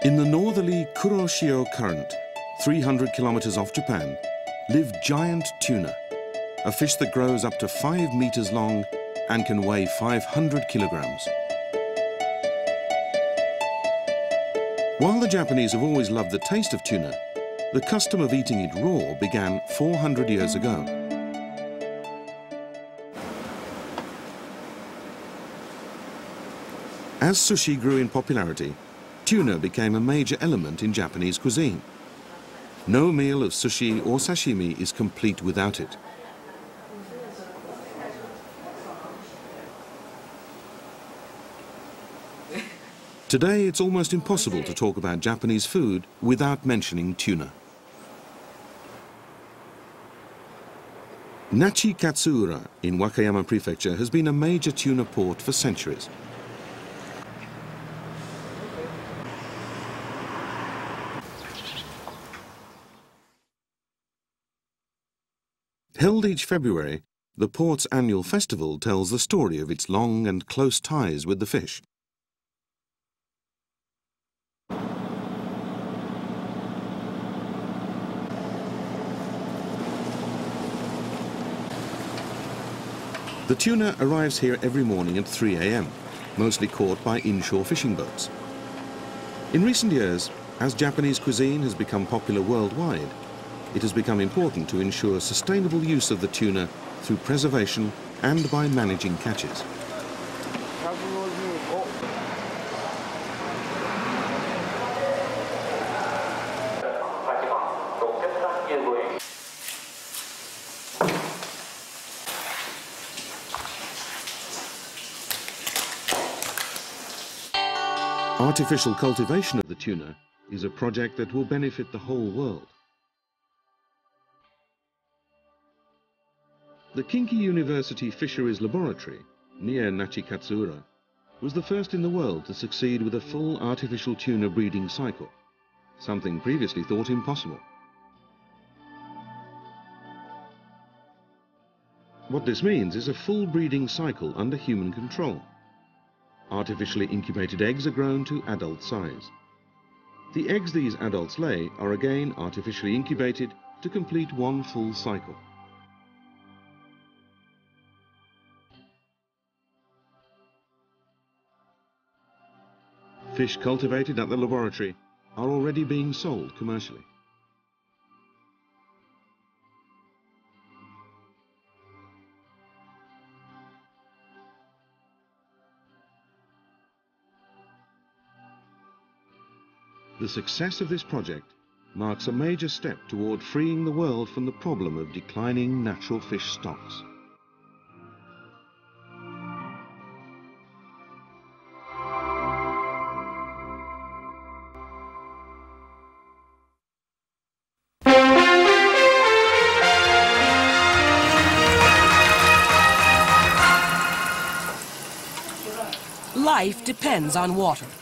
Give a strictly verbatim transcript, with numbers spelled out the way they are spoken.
In the northerly Kuroshio Current, three hundred kilometers off Japan, live giant tuna, a fish that grows up to five meters long and can weigh five hundred kilograms. While the Japanese have always loved the taste of tuna, the custom of eating it raw began four hundred years ago. As sushi grew in popularity, tuna became a major element in Japanese cuisine. No meal of sushi or sashimi is complete without it. Today, it's almost impossible to talk about Japanese food without mentioning tuna. Nachikatsura in Wakayama Prefecture has been a major tuna port for centuries. Held each February, the port's annual festival tells the story of its long and close ties with the fish. The tuna arrives here every morning at three A M, mostly caught by inshore fishing boats. In recent years, as Japanese cuisine has become popular worldwide, it has become important to ensure sustainable use of the tuna through preservation and by managing catches. Artificial cultivation of the tuna is a project that will benefit the whole world. The Kinki University Fisheries Laboratory, near Nachikatsura, was the first in the world to succeed with a full artificial tuna breeding cycle, something previously thought impossible. What this means is a full breeding cycle under human control. Artificially incubated eggs are grown to adult size. The eggs these adults lay are again artificially incubated to complete one full cycle. Fish cultivated at the laboratory are already being sold commercially. The success of this project marks a major step toward freeing the world from the problem of declining natural fish stocks. Life depends on water.